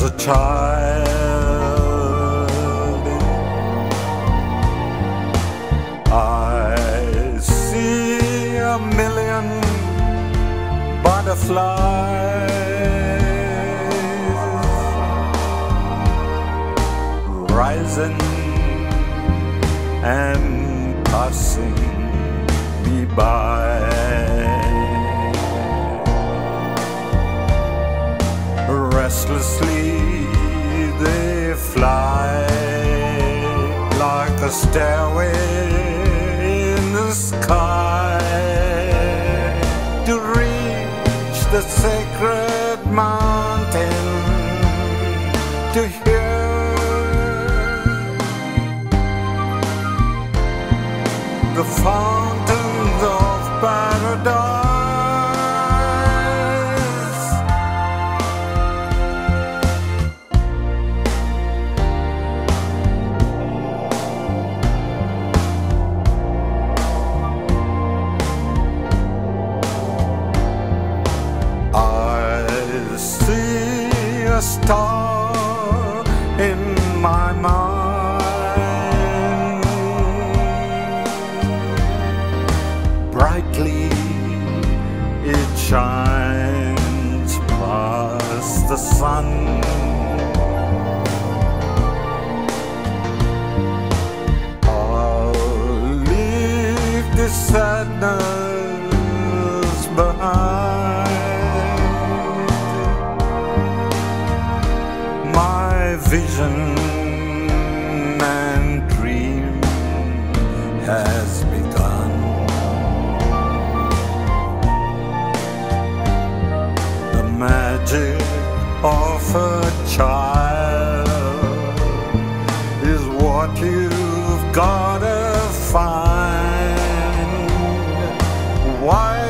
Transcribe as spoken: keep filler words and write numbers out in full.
As a child, I see a million butterflies rising and passing me by. Restlessly they fly like a stairway in the sky to reach the sacred mountain, to hear the fountains of paradise. A star in my mind, brightly it shines past the sun. I'll leave this sadness behind. Vision and dream has begun. The magic of a child is what you've gotta find. Why